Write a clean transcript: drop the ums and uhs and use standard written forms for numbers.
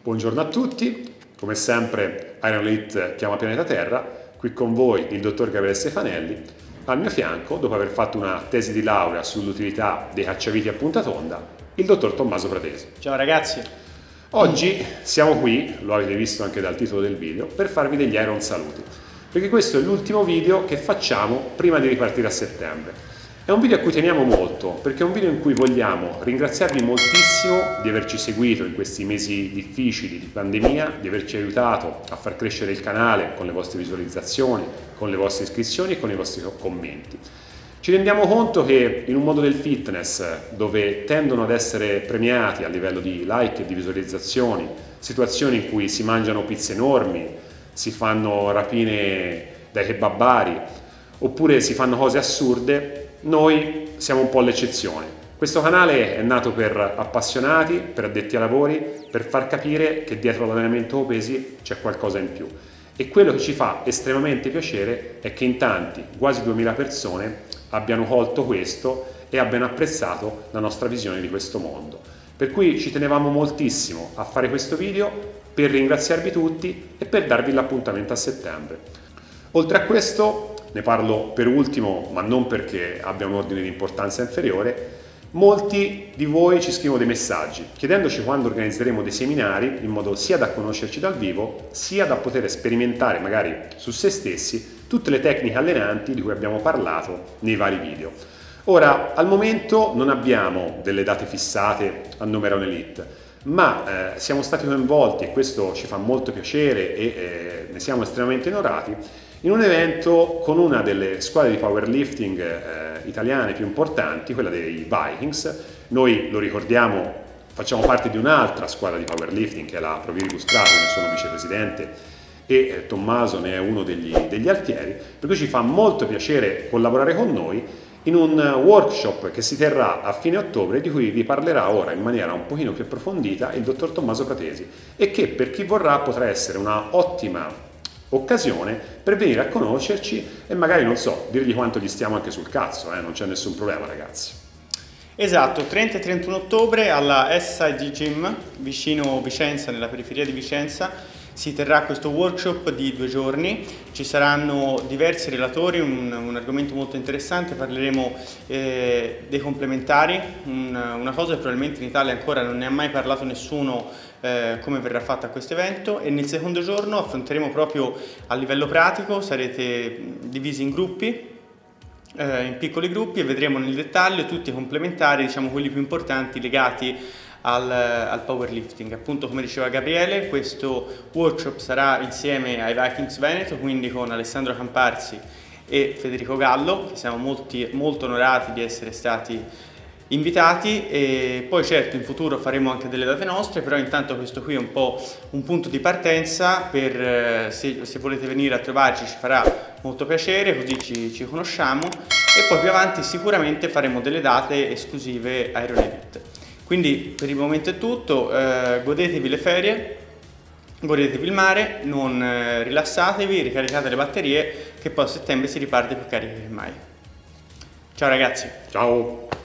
Buongiorno a tutti, come sempre Iron Elite chiama pianeta Terra, qui con voi il dottor Gabriele Stefanelli, al mio fianco, dopo aver fatto una tesi di laurea sull'utilità dei cacciaviti a punta tonda, il dottor Tommaso Pratesi. Ciao ragazzi! Oggi siamo qui, lo avete visto anche dal titolo del video, per farvi degli Iron saluti, perché questo è l'ultimo video che facciamo prima di ripartire a settembre. È un video a cui teniamo molto, perché è un video in cui vogliamo ringraziarvi moltissimo di averci seguito in questi mesi difficili di pandemia, di averci aiutato a far crescere il canale con le vostre visualizzazioni, con le vostre iscrizioni e con i vostri commenti. Ci rendiamo conto che in un mondo del fitness, dove tendono ad essere premiati a livello di like e di visualizzazioni, situazioni in cui si mangiano pizze enormi, si fanno rapine dai kebabari, oppure si fanno cose assurde, noi siamo un po' l'eccezione. Questo canale è nato per appassionati, per addetti ai lavori, per far capire che dietro l'allenamento pesi c'è qualcosa in più. E quello che ci fa estremamente piacere è che in tanti, quasi 2000 persone, abbiano colto questo e abbiano apprezzato la nostra visione di questo mondo. Per cui ci tenevamo moltissimo a fare questo video per ringraziarvi tutti e per darvi l'appuntamento a settembre. Oltre a questo, ne parlo per ultimo, ma non perché abbia un ordine di importanza inferiore, molti di voi ci scrivono dei messaggi chiedendoci quando organizzeremo dei seminari in modo sia da conoscerci dal vivo, sia da poter sperimentare magari su se stessi tutte le tecniche allenanti di cui abbiamo parlato nei vari video. Ora, al momento non abbiamo delle date fissate a nome Iron Elite, ma siamo stati coinvolti, e questo ci fa molto piacere e ne siamo estremamente onorati, in un evento con una delle squadre di powerlifting italiane più importanti, quella dei Vikings. Noi lo ricordiamo, facciamo parte di un'altra squadra di powerlifting che è la Proviribus Prato, ne sono vicepresidente e Tommaso ne è uno degli alfieri, per cui ci fa molto piacere collaborare con noi in un workshop che si terrà a fine ottobre, di cui vi parlerà ora in maniera un pochino più approfondita il dottor Tommaso Pratesi, e che per chi vorrà potrà essere una ottima occasione per venire a conoscerci e magari, non so, dirgli quanto gli stiamo anche sul cazzo, non c'è nessun problema ragazzi. Esatto, 30 e 31 ottobre alla SIG Gym vicino Vicenza, nella periferia di Vicenza, si terrà questo workshop di 2 giorni. Ci saranno diversi relatori, un argomento molto interessante, parleremo dei complementari, una cosa che probabilmente in Italia ancora non ne ha mai parlato nessuno, come verrà fatta questo evento. E nel secondo giorno affronteremo proprio a livello pratico, sarete divisi in gruppi, in piccoli gruppi, e vedremo nel dettaglio tutti i complementari, diciamo quelli più importanti legati al powerlifting. Appunto, come diceva Gabriele, questo workshop sarà insieme ai Vikings Veneto, quindi con Alessandro Camparzi e Federico Gallo, che siamo molto onorati di essere stati invitati. E poi certo in futuro faremo anche delle date nostre, però intanto questo qui è un po' un punto di partenza per se volete venire a trovarci, ci farà molto piacere, così ci conosciamo, e poi più avanti sicuramente faremo delle date esclusive Iron Elite. Quindi per il momento è tutto, godetevi le ferie, godetevi il mare, non rilassatevi, ricaricate le batterie, che poi a settembre si riparte più carichi che mai. Ciao ragazzi! Ciao!